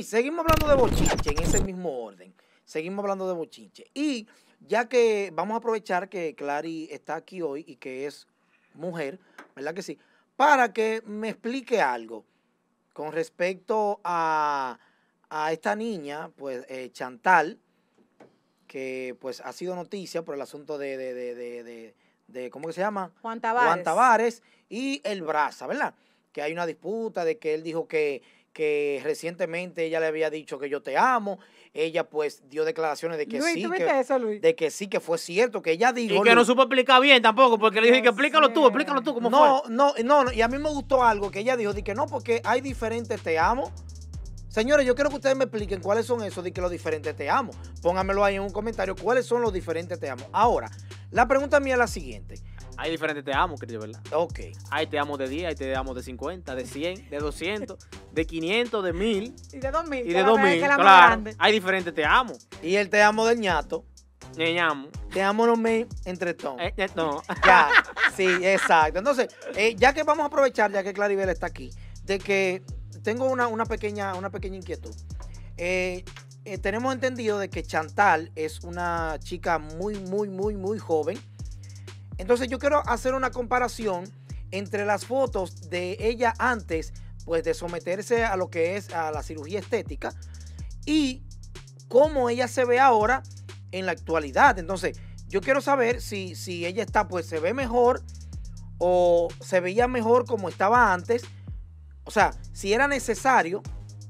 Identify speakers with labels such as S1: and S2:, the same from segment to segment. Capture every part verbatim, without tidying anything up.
S1: Sí, seguimos hablando de bochinche en ese mismo orden. Seguimos hablando de bochinche. Y ya que vamos a aprovechar que Clary está aquí hoy y que es mujer, ¿verdad que sí? Para que me explique algo con respecto a, a esta niña, pues eh, Chantal, que pues ha sido noticia por el asunto de, de, de, de, de, de ¿cómo que se llama?
S2: Juan Tavares.
S1: Juan Tavares y el Braza, ¿verdad? Que hay una disputa de que él dijo que, que recientemente ella le había dicho que yo te amo. Ella pues dio declaraciones de que
S2: Luis,
S1: sí,
S2: ¿tú
S1: que,
S2: viste eso, Luis?
S1: de que sí, que fue cierto, que ella dijo.
S3: Y que no supo explicar bien tampoco, porque le dije que explícalo tú,
S2: sé.
S3: explícalo tú, ¿cómo
S1: no,
S3: fue?
S1: no, no, no, y a mí me gustó algo que ella dijo, de que no, porque hay diferentes te amo. Señores, yo quiero que ustedes me expliquen cuáles son esos de que los diferentes te amo. Pónganmelo ahí en un comentario, cuáles son los diferentes te amo. Ahora, la pregunta mía es la siguiente.
S3: Hay diferentes te amo, querido, ¿verdad?
S1: Ok.
S3: Hay te amo de diez, hay te amo de cincuenta, de cien, de doscientos, de quinientos, de mil
S2: Y de dos mil.
S3: y de dos mil,
S2: Que la más
S3: claro.
S2: grande.
S3: Hay diferentes te amo.
S1: Y el te amo del ñato.
S3: Me llamo.
S1: Te amo no me entre todos.
S3: Eh, eh, no.
S1: Ya, sí, exacto. Entonces, eh, ya que vamos a aprovechar, ya que Claribel está aquí, de que tengo una, una, pequeña, una pequeña inquietud. Eh, eh, tenemos entendido de que Chantal es una chica muy, muy, muy, muy joven. Entonces yo quiero hacer una comparación entre las fotos de ella antes, pues, de someterse a lo que es a la cirugía estética y cómo ella se ve ahora en la actualidad. Entonces, yo quiero saber si, si ella está, pues, se ve mejor o se veía mejor como estaba antes. O sea, si era necesario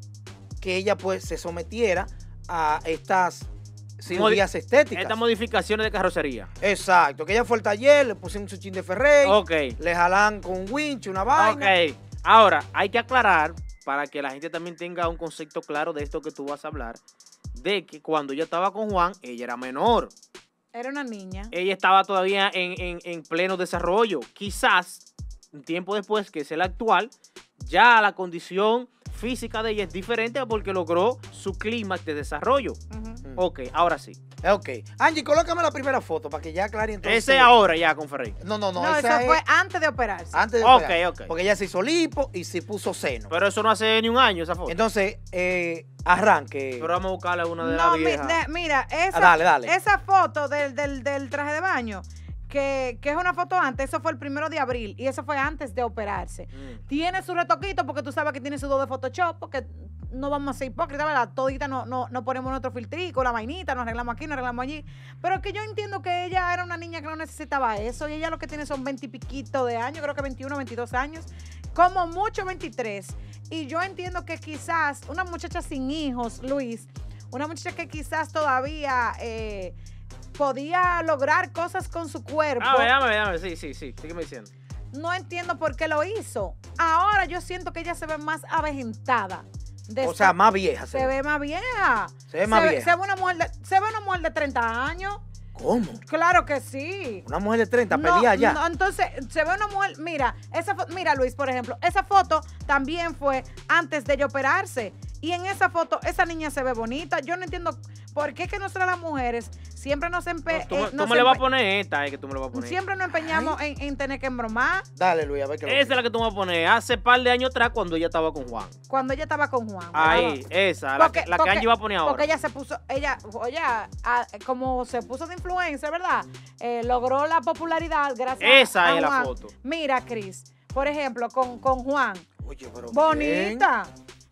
S1: que ella, pues, se sometiera a estas cirugías estéticas.
S3: Estas modificaciones de carrocería.
S1: Exacto, que ella fue al taller, le pusieron su chin de Ferrey,
S3: Ok.
S1: le jalan con un winch, una vaina.
S3: Ok. Ahora, hay que aclarar, para que la gente también tenga un concepto claro de esto que tú vas a hablar, de que cuando ella estaba con Juan, ella era menor.
S2: Era una niña.
S3: Ella estaba todavía en, en, en pleno desarrollo. Quizás, un tiempo después, que es el actual, ya la condición física de ella es diferente porque logró su clímax de desarrollo.
S2: Ujú.
S3: Ok, ahora sí.
S1: Ok. Angie, colócame la primera foto para que ya aclare entonces.
S3: Ese ahora ya con Ferrey.
S1: No, no, no.
S2: No,
S1: esa
S2: eso
S1: es
S2: fue antes de operarse.
S1: antes de
S3: Ok,
S1: operar,
S3: ok.
S1: porque ella se hizo lipo y se puso seno.
S3: Pero eso no hace ni un año esa foto.
S1: Entonces, eh, arranque.
S3: Pero vamos a buscarle una de
S2: No,
S3: las
S2: mi-
S3: viejas.
S2: de- mira, esa,
S1: Ah, dale, dale.
S2: esa foto del, del, del traje de baño, que, que es una foto antes, eso fue el primero de abril y eso fue antes de operarse.
S3: Mm.
S2: Tiene su retoquito porque tú sabes que tiene su dos de Photoshop, porque no vamos a ser hipócritas, ¿verdad? Todita no, no, no ponemos nuestro filtrico, la vainita, nos arreglamos aquí, nos arreglamos allí. Pero es que yo entiendo que ella era una niña que no necesitaba eso y ella lo que tiene son veinte y piquito de años, creo que veintiuno, veintidós años, como mucho veintitrés. Y yo entiendo que quizás una muchacha sin hijos, Luis, una muchacha que quizás todavía eh, podía lograr cosas con su cuerpo.
S3: Ah, dame, dame, sí, sí, sí. Sígueme diciendo.
S2: No entiendo por qué lo hizo. Ahora yo siento que ella se ve más avejentada. De
S1: O sea, más vieja.
S2: se ve más vieja.
S1: Se ve más vieja.
S2: Se ve una mujer de, se ve una mujer de treinta años.
S1: ¿Cómo?
S2: Claro que sí.
S1: Una mujer de treinta,
S2: No,
S1: pedía ya.
S2: no, entonces, se ve una mujer, mira, esa fo- mira Luis, por ejemplo, esa foto también fue antes de ella operarse. Y en esa foto, esa niña se ve bonita. Yo no entiendo por qué es que nosotras las mujeres siempre nos empe
S3: No, tú, me-
S2: eh,
S3: tú
S2: nos
S3: me le vas a
S2: empe-
S3: poner esta, es que tú me le vas a poner.
S2: siempre nos empeñamos en, en tener que embromar
S1: Dale, Luis, a ver qué lo
S3: Esa es la que tú me vas a poner. Hace par de años atrás cuando ella estaba con Juan.
S2: cuando ella estaba con Juan.
S3: Ahí,
S2: ¿verdad?
S3: esa, la,
S2: Porque-
S3: que, la
S2: porque-
S3: que Angie va a poner ahora.
S2: Porque ella se puso, ella, oye, a- como se puso de influencer, ¿verdad? Eh, logró la popularidad gracias
S3: Esa
S2: a
S3: es la
S2: Juan.
S3: foto.
S2: Mira, Cris, por ejemplo, con, con Juan.
S1: Oye, pero bien.
S2: Bonita,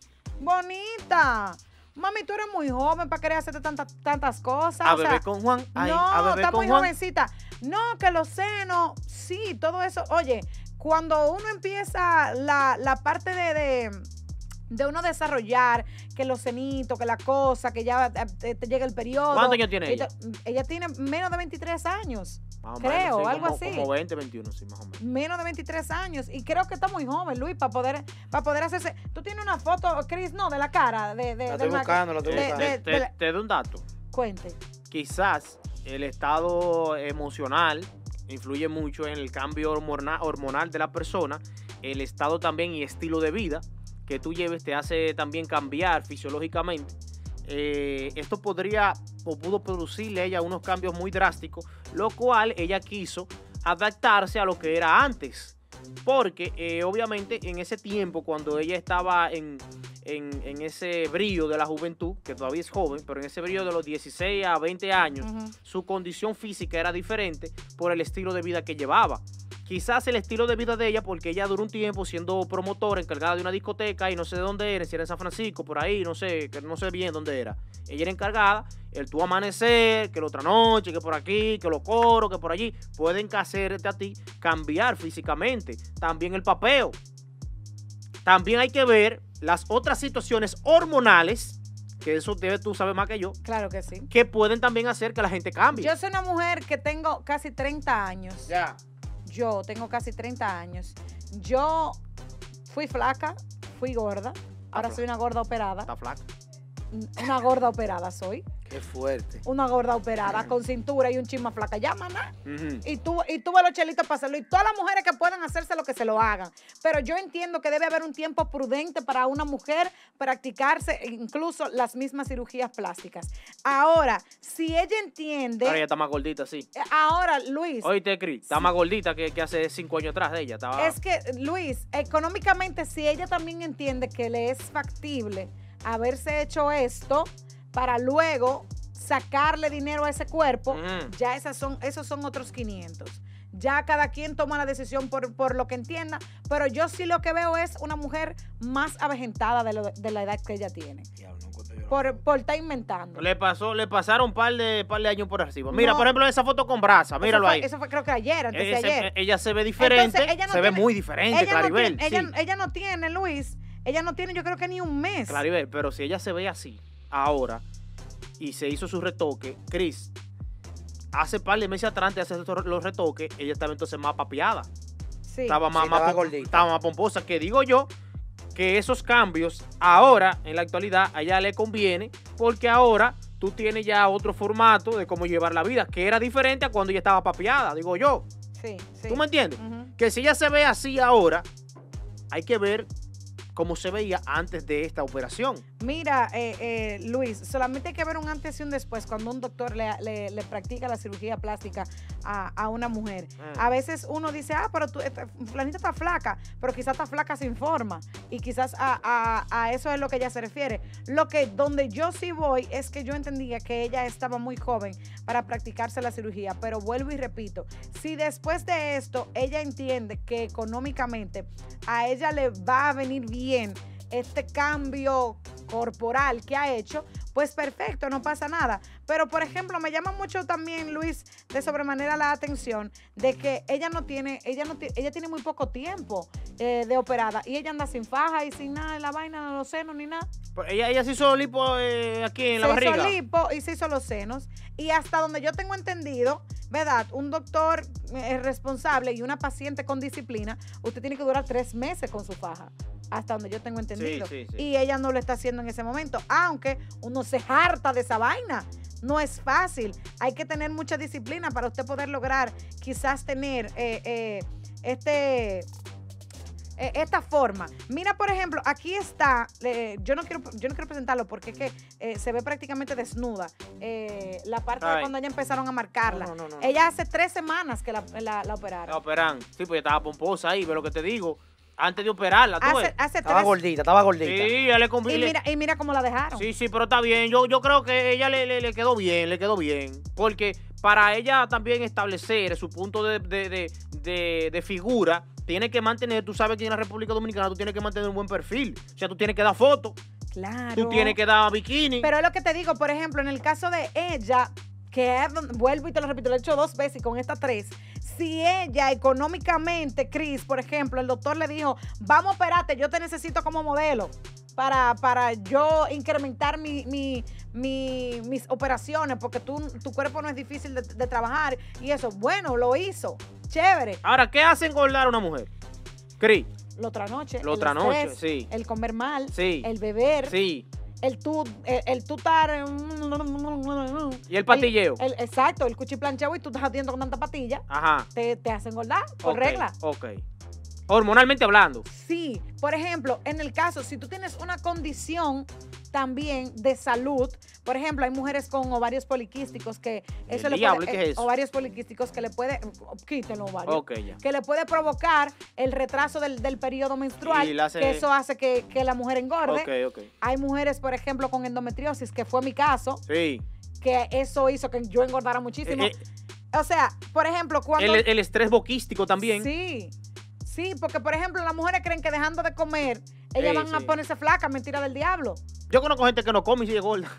S2: bonita. Mami, tú eres muy joven para querer hacerte tantas, tantas cosas.
S3: A
S2: o sea,
S3: beber con Juan. Ay,
S2: no,
S3: a beber
S2: está
S3: con
S2: muy
S3: Juan.
S2: jovencita. No, que los senos, sí, todo eso. Oye, cuando uno empieza la, la parte de, de, de uno desarrollar, que los cenitos, que la cosa, que ya te, te llega el periodo.
S3: ¿Cuántos años tiene ella?
S2: Ella tiene menos de veintitrés años.
S3: Más o
S2: creo,
S3: menos, sí,
S2: algo
S3: como,
S2: así.
S3: Como veinte, veintiuno, sí, más o menos.
S2: Menos de veintitrés años. Y creo que está muy joven, Luis, para poder, para poder hacerse. Tú tienes una foto, Chris, no, de la cara. De, de,
S1: La
S2: del
S1: estoy
S2: ma-
S1: buscando, la estoy
S2: de-
S1: buscando.
S2: de-
S3: Te,
S2: de la-
S3: te doy un dato.
S2: Cuente.
S3: Quizás el estado emocional influye mucho en el cambio hormona- hormonal de la persona, el estado también y estilo de vida que tú lleves te hace también cambiar fisiológicamente. Eh, esto podría o pudo producirle a ella unos cambios muy drásticos, lo cual ella quiso adaptarse a lo que era antes. Porque eh, obviamente en ese tiempo, cuando ella estaba en, en, en ese brillo de la juventud, que todavía es joven, pero en ese brillo de los dieciséis a veinte años, uh-huh. su condición física era diferente por el estilo de vida que llevaba. Quizás el estilo de vida de ella, porque ella duró un tiempo siendo promotora, encargada de una discoteca, y no sé de dónde era, si era en San Francisco, por ahí, no sé, que no sé bien dónde era. Ella era encargada, el tú amanecer, que la otra noche, que por aquí, que los coros, que por allí, pueden hacerte a ti cambiar físicamente. También el papeo. También hay que ver las otras situaciones hormonales, que eso debes tú saber más que yo.
S2: Claro que sí.
S3: Que pueden también hacer que la gente cambie.
S2: Yo soy una mujer que tengo casi treinta años.
S3: Ya.
S2: Yo tengo casi treinta años. Yo fui flaca, fui gorda. Ahora soy una gorda operada.
S3: Está flaca.
S2: Una gorda operada soy.
S1: Qué fuerte.
S2: Una gorda operada con cintura y un chisma flaca. Ya, maná.
S3: Uh-huh.
S2: Y tú, y tuve los chelitos para hacerlo. Y todas las mujeres que puedan hacerse lo que se lo hagan. Pero yo entiendo que debe haber un tiempo prudente para una mujer practicarse incluso las mismas cirugías plásticas. Ahora, si ella entiende...
S3: Ahora ella está más gordita, sí.
S2: Ahora, Luis...
S3: Oíste, Cris, está sí. más gordita que, que hace cinco años atrás de ella. Estaba...
S2: Es que, Luis, económicamente, si ella también entiende que le es factible haberse hecho esto para luego sacarle dinero a ese cuerpo, mm. ya esas son, esos son otros quinientos. Ya cada quien toma la decisión por, por lo que entienda, pero yo sí lo que veo es una mujer más avejentada de, lo, de la edad que ella tiene. Por, por estar inventando.
S3: Le pasó, le pasaron un par de, par de años por arriba. Mira, no, por ejemplo, esa foto con brasa, míralo
S2: fue,
S3: ahí.
S2: Eso fue creo que ayer, antes
S3: Ese,
S2: de ayer.
S3: Ella se ve diferente,
S2: Entonces, ella no
S3: se
S2: tiene,
S3: ve muy diferente,
S2: ella
S3: Claribel.
S2: No tiene, ella,
S3: sí.
S2: ella no tiene, Luis, ella no tiene yo creo que ni un mes.
S3: Claribel, pero si ella se ve así, ahora, y se hizo su retoque, Cris, hace par de meses atrás, antes de hacer los retoques, ella estaba entonces más papiada.
S2: Sí.
S3: Estaba más,
S1: sí,
S3: más,
S1: estaba,
S3: pom estaba más pomposa, que digo yo, que esos cambios ahora, en la actualidad, a ella le conviene, porque ahora tú tienes ya otro formato de cómo llevar la vida, que era diferente a cuando ella estaba papiada, digo yo.
S2: Sí, sí.
S3: ¿Tú me entiendes?
S2: Uh-huh.
S3: Que si ella se ve así ahora, hay que ver cómo se veía antes de esta operación.
S2: Mira, eh, eh, Luis, solamente hay que ver un antes y un después cuando un doctor le, le, le practica la cirugía plástica a, a una mujer. Mm. A veces uno dice, ah, pero tú, esta, fulanita está flaca, pero quizás está flaca sin forma. Y quizás a, a, a eso es lo que ella se refiere. Lo que, donde yo sí voy es que yo entendía que ella estaba muy joven para practicarse la cirugía, pero vuelvo y repito, si después de esto ella entiende que económicamente a ella le va a venir bien este cambio corporal que ha hecho, pues perfecto, no pasa nada. Pero, por ejemplo, me llama mucho también, Luis, de sobremanera la atención de que ella no tiene, ella no tiene, ella tiene muy poco tiempo eh, de operada y ella anda sin faja y sin nada en la vaina de los senos ni nada.
S3: Pues ella, ella se hizo lipo eh, aquí en
S2: se
S3: la barriga.
S2: Se hizo lipo y se hizo los senos. Y hasta donde yo tengo entendido, ¿verdad? Un doctor eh, responsable y una paciente con disciplina, usted tiene que durar tres meses con su faja. Hasta donde yo tengo entendido.
S3: Sí, sí, sí.
S2: Y ella no lo está haciendo en ese momento. Aunque uno se harta de esa vaina. No es fácil. Hay que tener mucha disciplina para usted poder lograr quizás tener eh, eh, este... esta forma. Mira, por ejemplo, aquí está, eh, yo no quiero yo no quiero presentarlo porque es que eh, se ve prácticamente desnuda. Eh, la parte Ay. de cuando ella empezaron a marcarla. No, no, no, no. Ella hace tres semanas que la, la, la operaron.
S3: La operan. Sí, pues estaba pomposa ahí, pero lo que te digo, antes de operarla, tú
S2: hace, hace
S1: Estaba
S2: tres...
S1: gordita, estaba gordita.
S3: Sí, ella le conviene.
S2: Y mira, y mira cómo la dejaron.
S3: Sí, sí, pero está bien. Yo, yo creo que ella le, le, le quedó bien, le quedó bien. Porque para ella también establecer su punto de, de, de, de, de figura, tiene que mantener, tú sabes que en la República Dominicana tú tienes que mantener un buen perfil. O sea, tú tienes que dar fotos.
S2: Claro.
S3: Tú tienes que dar bikini.
S2: Pero es lo que te digo, por ejemplo, en el caso de ella, que vuelvo y te lo repito, lo he hecho dos veces y con estas tres. Si ella económicamente, Cris, por ejemplo, el doctor le dijo, vamos a operarte, yo te necesito como modelo para, para yo incrementar mi, mi, mi, mis operaciones, porque tú, tu cuerpo no es difícil de, de trabajar y eso, bueno, lo hizo, chévere.
S3: Ahora, ¿qué hace engordar a una mujer? Cris.
S2: La otra noche.
S3: La otra noche, sí.
S2: El comer mal,
S3: sí.
S2: El beber.
S3: Sí.
S2: El tú, el, el tú estar...
S3: Y el patilleo.
S2: El, el, exacto, el cuchiplancheo y tú estás haciendo con tanta patilla.
S3: Ajá.
S2: Te, te hace engordar por
S3: okay,
S2: regla.
S3: Ok. Hormonalmente hablando.
S2: Sí, por ejemplo, en el caso, si tú tienes una condición también de salud, por ejemplo, hay mujeres con ovarios poliquísticos que eso
S3: El
S2: le
S3: diablo,
S2: puede,
S3: ¿qué es eso?
S2: ovarios poliquísticos que le puede, quiten los ovarios,
S3: Ok, ya.
S2: que le puede provocar el retraso del, del periodo menstrual,
S3: Y la hace-
S2: que eso hace que, que la mujer engorde.
S3: Ok, ok.
S2: Hay mujeres, por ejemplo, con endometriosis, que fue mi caso,
S3: Sí.
S2: que eso hizo que yo engordara muchísimo.
S3: Eh,
S2: o sea, por ejemplo, cuando...
S3: El, el estrés boquístico también.
S2: Sí, sí, porque por ejemplo las mujeres creen que dejando de comer, ellas
S3: Sí,
S2: van a
S3: sí.
S2: ponerse flacas, mentira del diablo.
S3: Yo conozco gente que no come y sigue gorda.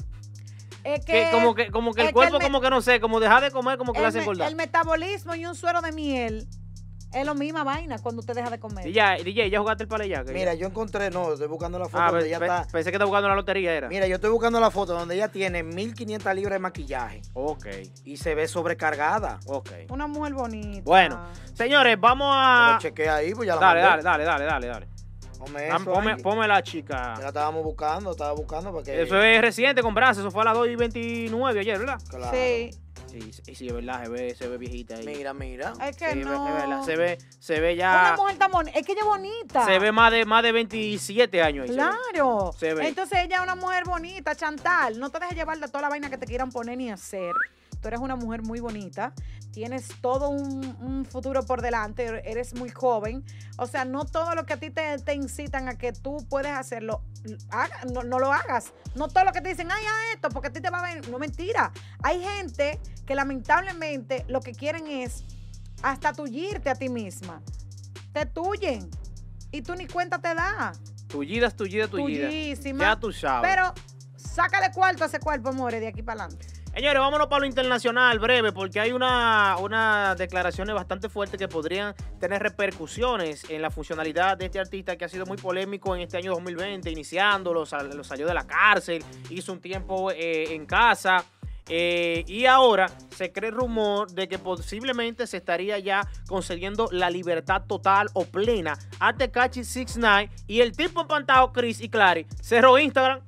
S2: Es que,
S3: Que como que, como que
S2: es
S3: el cuerpo
S2: el me-
S3: como que no sé, como dejar de comer, como que
S2: el,
S3: le hace
S2: me-
S3: engordar.
S2: el metabolismo y un suero de miel es la misma vaina cuando usted deja de comer.
S3: D J, D J, ¿ya jugaste el palé ya? Que
S1: Mira,
S3: ya-
S1: yo encontré, no, estoy buscando la foto
S3: Ah,
S1: donde
S3: pe-
S1: ella
S3: pe-
S1: está.
S3: pensé que estaba jugando la lotería, era.
S1: Mira, yo estoy buscando la foto donde ella tiene mil quinientas libras de maquillaje
S3: Ok,
S1: y se ve sobrecargada.
S3: ok.
S2: Una mujer bonita.
S3: Bueno, señores, vamos
S1: Yo
S3: a...
S1: lo chequeé ahí, pues ya la
S3: Dale,
S1: mandé.
S3: dale, dale, dale, dale, dale.
S1: Ponme
S3: Dame-
S1: eso
S3: Ponme,
S1: ahí.
S3: ponme la
S1: Ya
S3: chica.
S1: la estábamos buscando, estaba buscando porque...
S3: Eso es reciente comprarse, eso fue a las dos y veintinueve ayer, ¿verdad?
S1: Claro.
S2: Sí,
S3: Sí, sí, sí, es verdad, se ve, se ve viejita ahí.
S1: Mira, mira.
S2: es que
S3: Sí, es
S2: no.
S3: verdad, se ve, se ve
S2: Una
S3: ya...
S2: mujer tan bonita, es que ella es bonita.
S3: Se ve más de, más de veintisiete años ahí. se ve.
S2: Claro.
S3: Se ve.
S2: Entonces ella es una mujer bonita, Chantal. No te dejes llevar de toda la vaina que te quieran poner ni hacer. Tú eres una mujer muy bonita, tienes todo un, un futuro por delante, eres muy joven. O sea, no todo lo que a ti te, te incitan a que tú puedes hacerlo, haga- no, no lo hagas. No todo lo que te dicen, ay, haz esto, porque a ti te va a ver. No, mentira. Hay gente que lamentablemente lo que quieren es hasta tullirte a ti misma. Te tuyen. Y tú ni cuenta te das.
S3: Tullidas, tullidas, tullidas.
S2: Tullísima.
S3: Ya tú sabes.
S2: Pero sácale cuarto a ese cuerpo, more, de aquí para adelante.
S3: Señores, vámonos para lo internacional, breve, porque hay una, unas declaraciones bastante fuertes que podrían tener repercusiones en la funcionalidad de este artista que ha sido muy polémico en este año dos mil veinte, iniciándolo, sal- lo salió de la cárcel, hizo un tiempo eh, en casa. Eh, y ahora se cree rumor de que posiblemente se estaría ya concediendo la libertad total o plena a Tekashi six nine y el tipo empantado Chris y Clary cerró Instagram.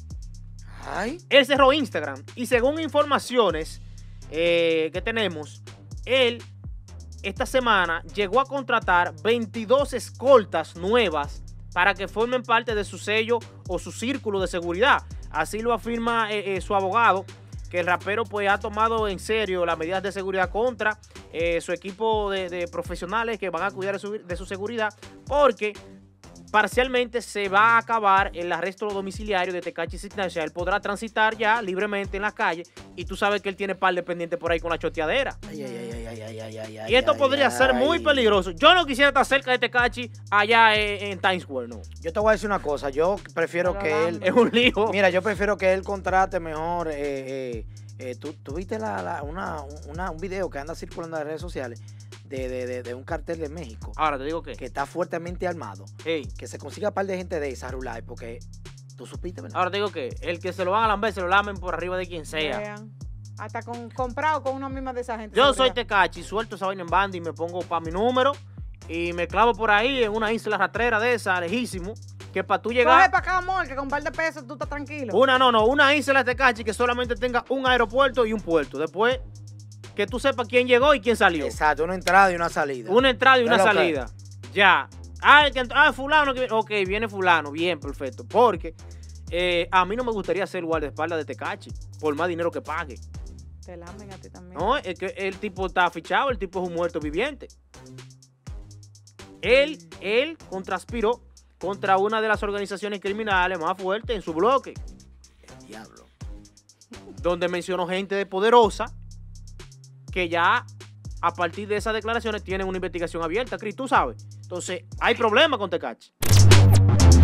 S1: Ay,
S3: Él cerró Instagram y según informaciones eh, que tenemos, él esta semana llegó a contratar veintidós escoltas nuevas para que formen parte de su sello o su círculo de seguridad. Así lo afirma eh, eh, su abogado, que el rapero pues ha tomado en serio las medidas de seguridad contra eh, su equipo de, de profesionales que van a cuidar de su, de su seguridad, porque parcialmente se va a acabar el arresto domiciliario de Tekashi six nine. O sea, él podrá transitar ya libremente en la calle y tú sabes que él tiene par de pendientes por ahí con la choteadera.
S1: ay, ay, ay, ay, ay, ay, ay, ay.
S3: Y esto
S1: ay,
S3: podría
S1: ay.
S3: ser muy peligroso. Yo no quisiera estar cerca de Tekashi allá en, en Times Square, no.
S1: Yo te voy a decir una cosa, yo prefiero
S2: Pero
S1: que él...
S2: vamos.
S3: Es un lío.
S1: Mira, yo prefiero que él contrate mejor. Eh, eh, eh, ¿tú, tú viste la, la- una, una- un video que anda circulando en las redes sociales de, de- de- de un cartel de México
S3: Ahora te digo que,
S1: que está fuertemente armado?
S3: hey,
S1: Que se consiga un par de gente de esa, Rulay, porque tú supiste, ¿verdad?
S3: ahora te digo que el que se lo van a lamber, se lo lamen por arriba de quien sea.
S2: Vean. Hasta con, comprado con una misma de esa gente.
S3: Yo soy
S2: seguridad.
S3: Tekashi, suelto esa vaina en banda y me pongo para mi número y me clavo por ahí en una isla rastrera de esa, lejísimo, que para tú
S2: Coge
S3: llegar...
S2: para acá, amor, que con un par de pesos tú estás tranquilo.
S3: Una, no, no, una isla de Tekashi que solamente tenga un aeropuerto y un puerto. Después, que tú sepas quién llegó y quién salió.
S1: Exacto, una entrada y una salida.
S3: Una entrada y una
S1: Es lo que-
S3: salida. Ya. Ah, el que, ah, fulano. Que, ok, viene fulano. Bien, perfecto. Porque eh, a mí no me gustaría ser guardaespaldas de Tekashi, por más dinero que pague.
S2: Te lamen a ti también.
S3: No, es que el tipo está fichado, el tipo es un muerto viviente. Él, él contraspiró contra una de las organizaciones criminales más fuertes en su bloque,
S1: El diablo.
S3: donde mencionó gente de poderosa que ya a partir de esas declaraciones tienen una investigación abierta, Cris, tú sabes. Entonces, hay problemas con Tekashi.